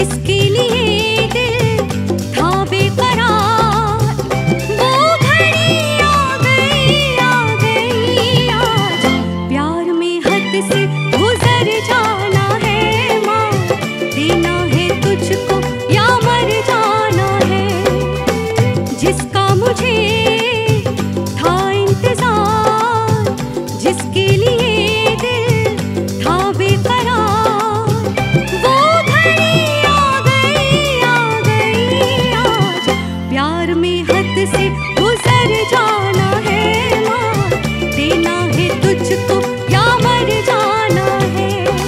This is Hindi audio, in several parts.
जिसके लिए दिल था बेकरार, वो घड़ी आ गई आज। प्यार में हद से गुजर जाना है माँ, देना है तुझको या मर जाना है। जिसका मुझे था इंतजार, जिसके लिए दिल था बेकरार, वो घड़ी आ गई आज। प्यार में हद से गुजर जाना है माँ, देना है तुझको या मर जाना है।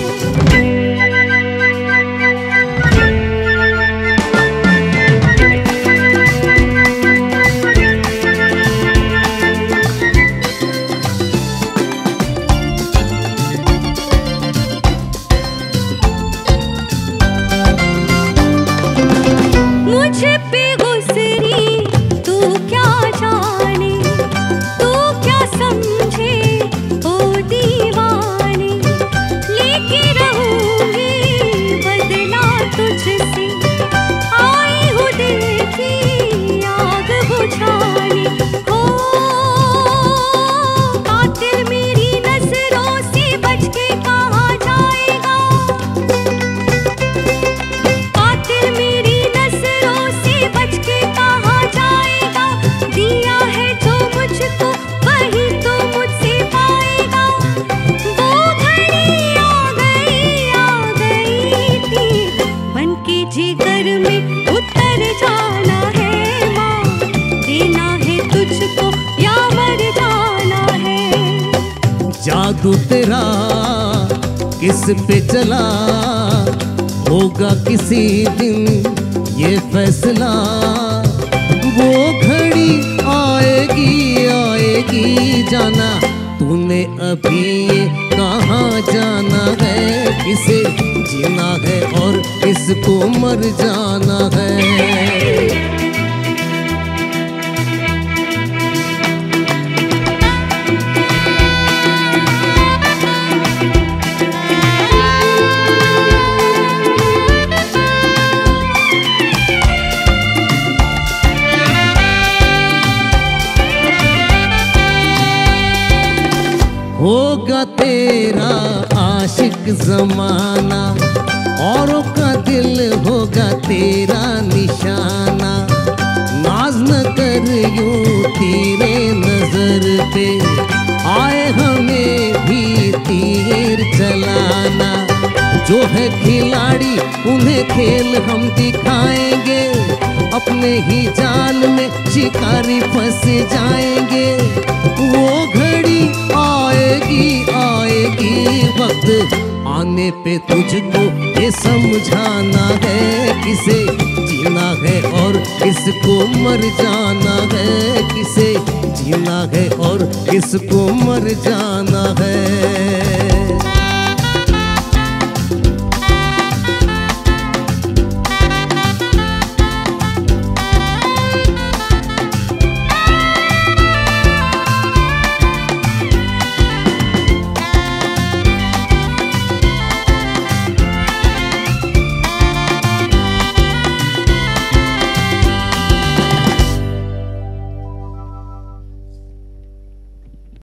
मुझे पे गुजरी तू क्या जाने, तू क्या समझे ओ दीवाने। लेके रहूंगी बदला तुझसे, आई हूँ दिल की आग बुझाने। हो कातिल मेरी नजरों से बच के कहाँ जाएगा, कातिल मेरी नजरों से बच के कहाँ जाएगा। दिया है जो मुझको वही तो मुझसे पाएगा। वो घड़ी आ गई थी, बनके जिगर में उतर जाना है माँ, देना है तुझको या मर जाना है। जादू तेरा किस पे चला, होगा किसी दिन ये फैसला। वो घड़ी आएगी जाना, तूने अभी ये कहाँ जाना है। किसे जीना है और किसको मर जाना है। होगा तेरा आशिक जमाना, औरों का दिल होगा तेरा निशाना। नाज न कर यूं तेरे नजर पे, आए हमें भी तीर चलाना। जो है खिलाड़ी उन्हें खेल हम दिखाएंगे, अपने ही जाल में शिकारी फंस जाएंगे। वो घड़ी आएगी वक्त आने पे तुझको ये समझाना है। किसे जीना है और किसको मर जाना है। किसे जीना है और किसको मर जाना है।